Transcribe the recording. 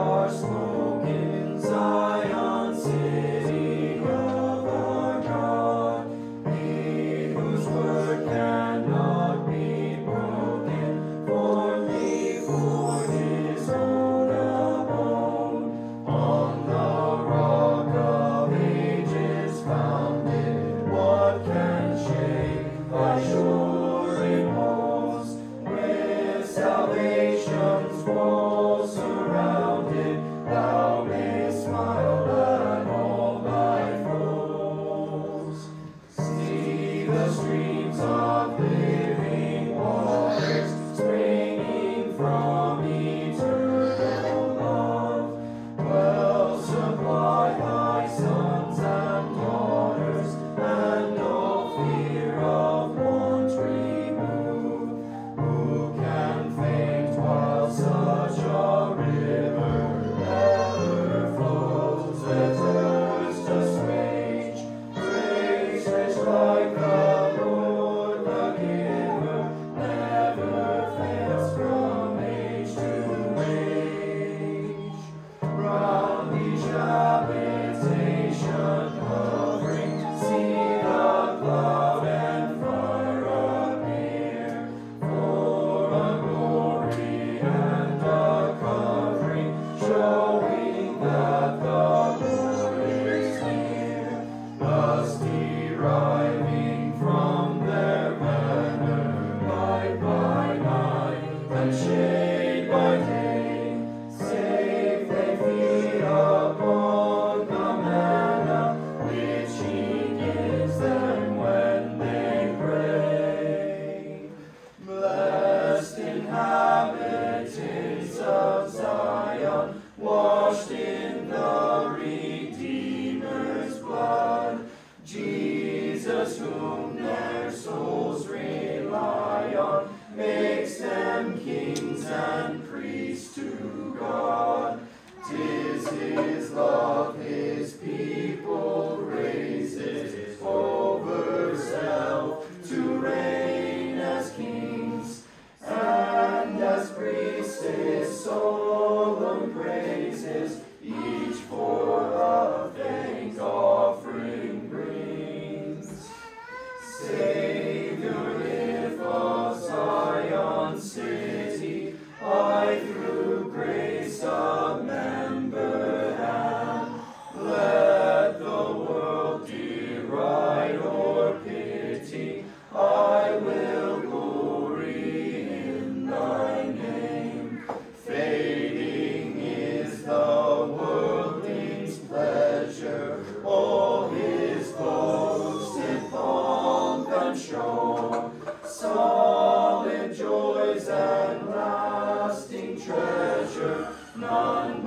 our smoke in Zion, city of our God. He whose word cannot be broken, formed before his own abode. On the rock of ages founded, what can shake thy sure repose? With salvation's walls surrounded, thou mayst smile at all thy foes. See the streams of living waters springing from eternal love. Well supply thy sons and daughters, and all fear of want remove. Who can faint while such a river ever flows, their thirst assuage? Grace rich like the Lord the giver, never fails from age to age. Round each habitation hovering, see the cloud and fire appear, for a glory and a covering, showing that the Lord is near. Thus deriving from their banner light by night and shade by day, safe they feed upon the manna which he gives them when they pray. Blessed inhabitants of Zion, washed in the Redeemer's blood, Jesus, whom their souls rely on, makes them kings and priests to God. 'Tis his love his people raises over self to reign as kings, and as priests his solemn praises each for a thank offering brings. Savior, if of Zion city I through grace a member am, let the world deride or pity, I will glory in thy name. Fading is the worldling's pleasure, all his boasted pomp and show. Solid joys and lasting treasure, none